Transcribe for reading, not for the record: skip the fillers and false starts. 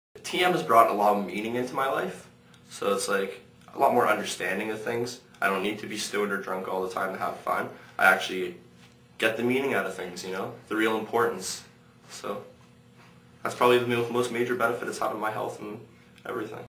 TM has brought a lot of meaning into my life, so it's like a lot more understanding of things. I don't need to be stoned or drunk all the time to have fun. I actually get the meaning out of things, you know, the real importance. So that's probably the most major benefit it's had on my health and everything.